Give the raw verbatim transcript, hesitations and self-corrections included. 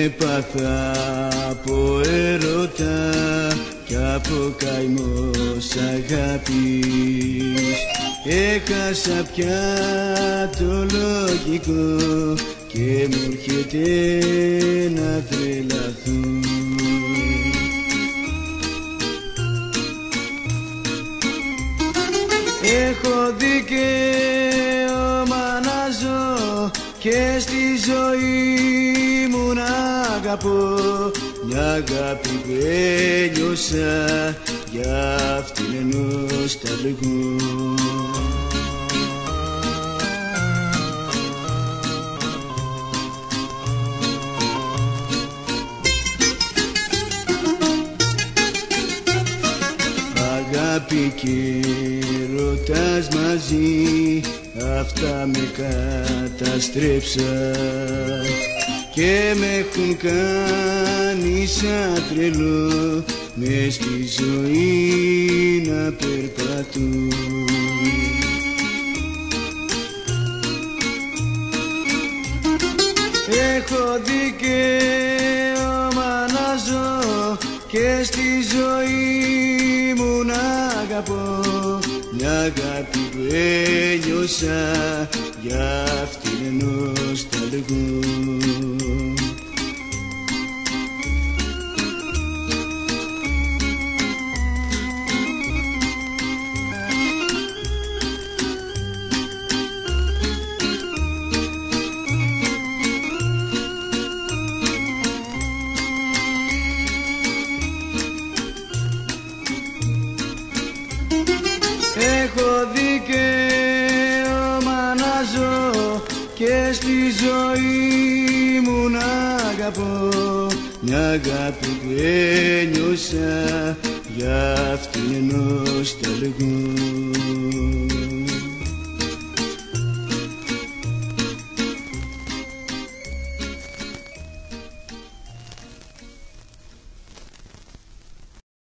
έπαθα από έρωτα κι από καημός αγάπης. Έχασα πια το λογικό και μου έρχεται να τρελαθώ. Έχω δικαίωμα να ζω και στη ζωή μου να αγαπώ, μια αγάπη που ένιωσα για αυτήν νοσταλγώ. Αγάπη και ρωτάς μαζί, αυτά με καταστρέψαν και με έχουν κάνει σαν τρελό μες στη ζωή να περπατώ. Έχω δικαίωμα να ζω και στη ζωή μου να αγαπώ, μια αγάπη που ένιωσα για αυτήν νοσταλγώ. Έχω δικαίωμα να ζω και στη ζωή μου να αγαπώ, μια αγάπη που ένιωσα για αυτήν νοσταλγώ.